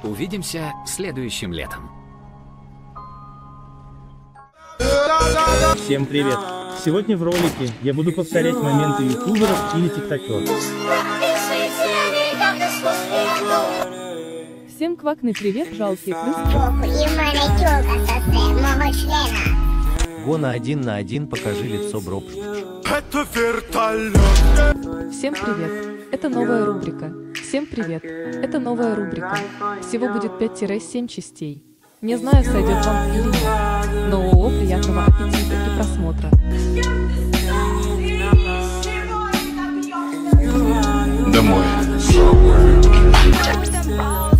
Увидимся следующим летом. Всем привет! Сегодня в ролике я буду повторять моменты ютуберов или тиктокеров. Всем квакный привет, жалкие крысы. Го на 1 на 1, покажи лицо, бро. Всем привет. Это новая рубрика. Всем привет. Это новая рубрика. Всего будет 5-7 частей. Не знаю, сойдет вам или нет. Но приятного аппетита и просмотра. Домой.